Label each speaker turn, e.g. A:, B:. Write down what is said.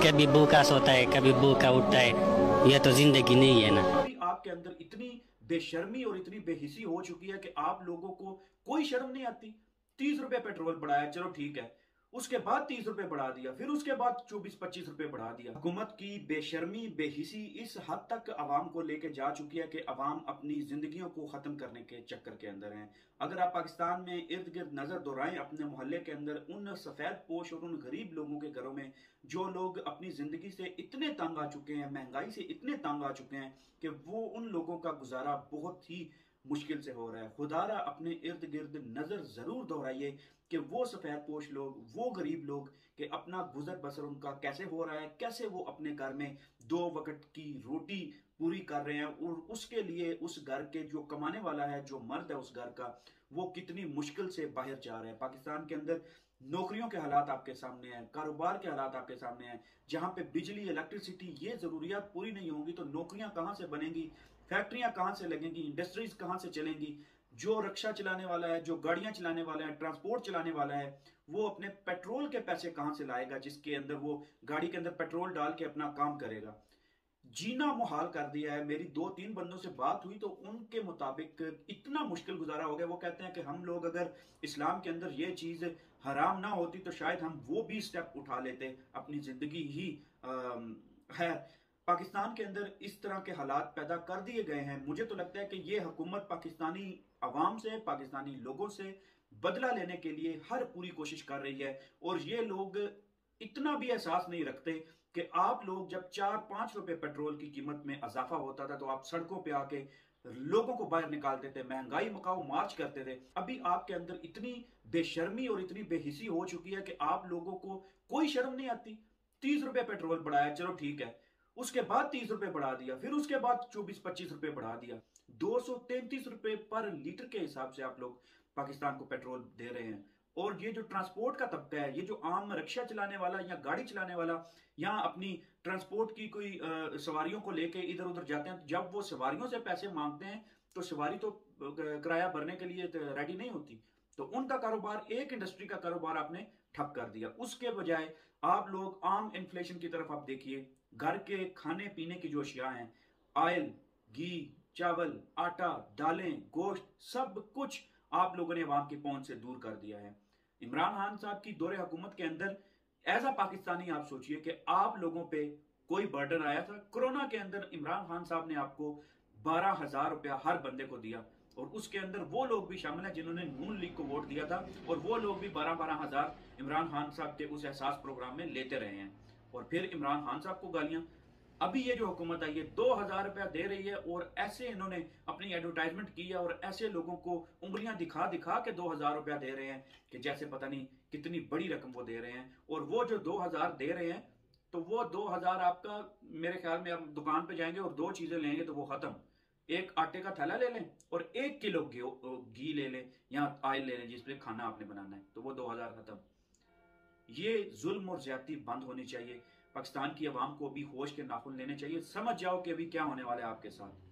A: कभी भूखा सोता है, कभी भूखा उठता है। यह तो जिंदगी नहीं है ना।
B: अभी आपके अंदर इतनी बेशर्मी और इतनी बेहिसी हो चुकी है कि आप लोगों को कोई शर्म नहीं आती। 30 रुपए पेट्रोल बढ़ाया, चलो ठीक है, उसके बाद 30 रुपए बढ़ा दिया, फिर उसके बाद 24-25 रुपए बढ़ा दिया। हुकूमत की बेशर्मी बेहिसी इस हद तक अवाम को लेके जा चुकी है कि अवाम अपनी जिंदगियों को खत्म करने के चक्कर के अंदर हैं। अगर आप पाकिस्तान में इर्द गिर्द नजर दौड़ाएं अपने मोहल्ले के अंदर, उन सफेद पोश और उन गरीब लोगों के घरों में जो लोग अपनी जिंदगी से इतने तंग आ चुके हैं, महंगाई से इतने तंग आ चुके हैं कि वो उन लोगों का गुजारा बहुत ही मुश्किल से हो रहा है। खुदारा अपने इर्द गिर्द नजर जरूर दोहराइए कि वो सफेद पोश लोग, वो गरीब लोग, कि अपना गुजर बसर उनका कैसे हो रहा है, कैसे वो अपने घर में 2 वक्त की रोटी पूरी कर रहे हैं, और उसके लिए उस घर के जो कमाने वाला है, जो मर्द है उस घर का, वो कितनी मुश्किल से बाहर जा रहे हैं। पाकिस्तान के अंदर नौकरियों के हालात आपके सामने हैं, कारोबार के हालात आपके सामने हैं, जहां पे बिजली, इलेक्ट्रिसिटी, ये जरूरियात पूरी नहीं होंगी तो नौकरियां कहां से बनेंगी, फैक्ट्रियां कहां से लगेंगी, इंडस्ट्रीज कहां से चलेंगी। जो रिक्शा चलाने वाला है, जो गाड़ियां चलाने वाला है, ट्रांसपोर्ट चलाने वाला है, वो अपने पेट्रोल के पैसे कहां से लाएगा जिसके अंदर वो गाड़ी के अंदर पेट्रोल डाल के अपना काम करेगा। जीना मुहाल कर दिया है। मेरी 2-3 बंदों से बात हुई तो उनके मुताबिक इतना मुश्किल गुजारा हो गया। वो कहते हैं कि हम लोग अगर इस्लाम के अंदर ये चीज हराम ना होती तो शायद हम वो भी स्टेप उठा लेते, अपनी जिंदगी ही है। पाकिस्तान के अंदर इस तरह के हालात पैदा कर दिए गए हैं। मुझे तो लगता है कि ये हुकूमत पाकिस्तानी अवाम से, पाकिस्तानी लोगों से बदला लेने के लिए हर पूरी कोशिश कर रही है। और ये लोग इतना भी एहसास नहीं रखते कि आप लोग जब 4-5 रुपए पेट्रोल की कीमत में इजाफा होता था तो आप सड़कों पे आके लोगों को बाहर निकालते थे, महंगाई मकाओ मार्च करते थे। अभी आपके अंदर इतनी बेशर्मी और इतनी बेहिसी हो चुकी है कि आप लोगों को कोई शर्म नहीं आती। 30 रुपए पेट्रोल बढ़ाया, चलो ठीक है, उसके बाद 30 रुपए बढ़ा दिया, फिर उसके बाद 24-25 रुपए बढ़ा दिया। 233 रुपए पर लीटर के हिसाब से आप लोग पाकिस्तान को पेट्रोल दे रहे हैं। और ये जो ट्रांसपोर्ट का तबका है, ये जो आम रिक्शा चलाने वाला या गाड़ी चलाने वाला या अपनी ट्रांसपोर्ट की कोई सवारियों को लेके इधर उधर जाते हैं, तो जब वो सवारियों से पैसे मांगते हैं तो सवारी तो किराया भरने के लिए रेडी नहीं होती। तो उनका कारोबार, एक इंडस्ट्री का कारोबार आपने ठप कर दिया। उसके बजाय आप लोग आम इन्फ्लेशन की तरफ आप देखिए। घर के खाने पीने की जो अशिया हैं, ऑयल, घी, चावल, आटा, दालें, गोश्त, सब कुछ आप लोगों ने अवाम की पहुंच से दूर कर दिया है। इमरान खान साहब की दौरे हुकूमत के अंदर एज अ पाकिस्तानी आप सोचिए कि आप लोगों पे कोई बर्डन आया था। कोरोना के अंदर इमरान खान साहब ने आपको 12,000 रुपया हर बंदे को दिया, और उसके अंदर वो लोग भी शामिल हैं जिन्होंने नून लीग को वोट दिया था, और वो लोग भी 12-12 हजार इमरान खान साहब के उस एहसास प्रोग्राम में लेते रहे हैं। और फिर इमरान खान साहब को गालियां। अभी ये जो हुकूमत आई है 2,000 रुपया दे रही है, और ऐसे इन्होंने अपनी एडवर्टाइजमेंट की है और ऐसे लोगों को उंगलियां दिखा दिखा के 2,000 रुपया दे रहे हैं कि जैसे पता नहीं कितनी बड़ी रकम वो दे रहे हैं। और वो जो 2,000 दे रहे हैं, तो वो 2,000 आपका, मेरे ख्याल में आप दुकान पे जाएंगे और 2 चीजें लेंगे तो वो खत्म। एक आटे का थैला ले लें और 1 किलो घी ले लें या ऑयल ले लें जिसपे खाना आपने बनाना है, तो वो 2,000 खत्म। ये जुल्म और ज्यादती बंद होनी चाहिए। पाकिस्तान की आवाम को अभी होश के नाखून लेने चाहिए। समझ जाओ कि अभी क्या होने वाला है आपके साथ।